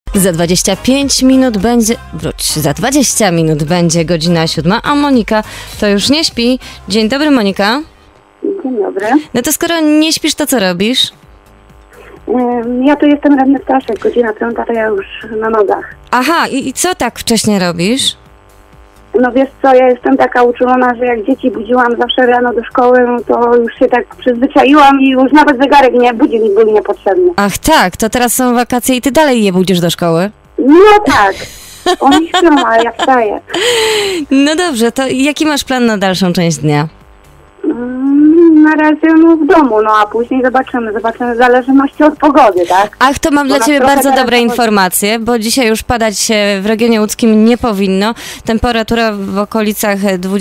Za 25 minut będzie... za 20 minut będzie godzina 7, a Monika to już nie śpi. Dzień dobry, Monika. Dzień dobry. No to skoro nie śpisz, to co robisz? Ja tu jestem radny Staszek, godzina 5, to ja już na nogach. Aha, i co tak wcześnie robisz? No wiesz co, ja jestem taka uczulona, że jak dzieci budziłam zawsze rano do szkoły, no to już się tak przyzwyczaiłam i już nawet zegarek nie, budzik był niepotrzebny. Ach tak, to teraz są wakacje i ty dalej je budzisz do szkoły? No tak, oni śpią, ale ja wstaję. No dobrze, to jaki masz plan na dalszą część dnia? Na razie no w domu, no a później zobaczymy w zależności od pogody, tak? Ach, to mam dla ciebie bardzo dobre informacje, bo dzisiaj już padać w regionie łódzkim nie powinno. Temperatura w okolicach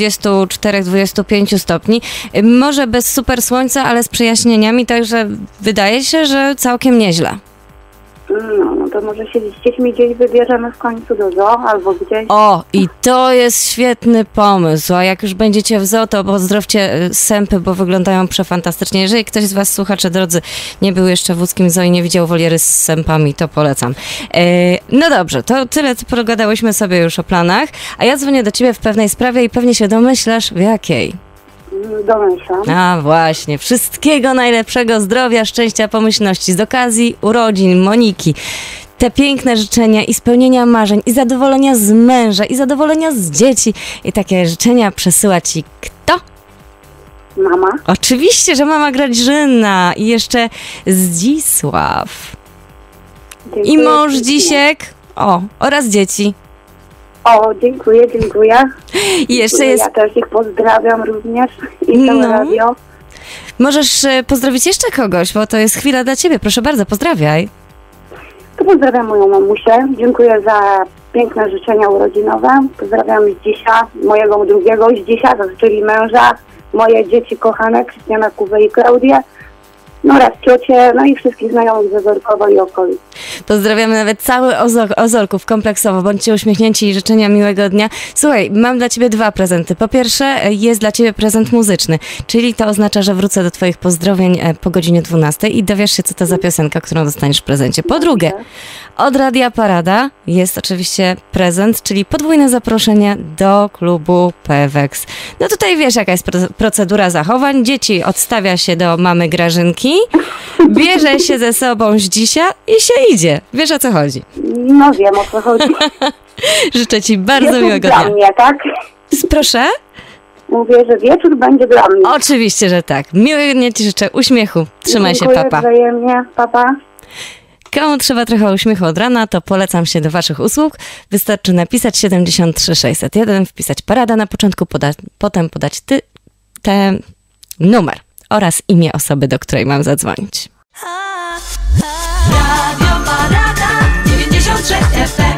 24-25 stopni. Może bez super słońca, ale z przejaśnieniami, także wydaje się, że całkiem nieźle. No to może się z dziećmi gdzieś wybierzemy w końcu do zoo albo gdzieś. O, i to jest świetny pomysł. A jak już będziecie w zoo, to pozdrowcie sępy, bo wyglądają przefantastycznie. Jeżeli ktoś z was, słuchacze drodzy, nie był jeszcze w łódzkim zoo i nie widział woliery z sępami, to polecam. No dobrze, to tyle, co pogadałyśmy sobie już o planach, a ja dzwonię do ciebie w pewnej sprawie i pewnie się domyślasz, w jakiej. Domyślam. A właśnie, wszystkiego najlepszego, zdrowia, szczęścia, pomyślności z okazji urodzin Moniki. Te piękne życzenia i spełnienia marzeń, i zadowolenia z męża, i zadowolenia z dzieci. I takie życzenia przesyła ci kto? Mama. Oczywiście, że mama Grażyna i jeszcze Zdzisław. Dziękuję, I mąż dziękuję. Dzisiek. O, oraz dzieci. O, dziękuję. I jeszcze Ja jest... też ich pozdrawiam również i całe radio. Możesz pozdrowić jeszcze kogoś, bo to jest chwila dla ciebie. Proszę bardzo, pozdrawiaj. To pozdrawiam moją mamusię. Dziękuję za piękne życzenia urodzinowe. Pozdrawiam Zdzisia, mojego drugiego Zdzisia, czyli męża, moje dzieci kochane, Krystiana, Kubę i Klaudię. No oraz ciocię, no i wszystkich znajomych ze Zorkowa i okolic. Pozdrawiamy nawet cały Ozorków kompleksowo. Bądźcie uśmiechnięci i życzenia miłego dnia. Słuchaj, mam dla ciebie 2 prezenty. Po pierwsze, jest dla ciebie prezent muzyczny, czyli to oznacza, że wrócę do twoich pozdrowień po godzinie 12 i dowiesz się, co to za piosenka, którą dostaniesz w prezencie. Po drugie, od Radia Parada jest oczywiście prezent, czyli podwójne zaproszenie do klubu Pewex. No tutaj wiesz, jaka jest procedura zachowań. Dzieci odstawia się do mamy Grażynki, bierze się ze sobą Zdzisia i się idzie. Wiesz, o co chodzi? No wiem, o co chodzi. Życzę ci bardzo Wieczór miłego dla dnia. mnie, tak? Proszę? Mówię, że wieczór będzie dla mnie. Oczywiście, że tak. Miłego dnia ci życzę, uśmiechu. Trzymaj się, Dziękuję papa. wzajemnie, papa. Komu trzeba trochę uśmiechu od rana, to polecam się do waszych usług. Wystarczy napisać 73 601, wpisać parada na początku, potem podać ten numer oraz imię osoby, do której mam zadzwonić. Radio Parada 93 FM.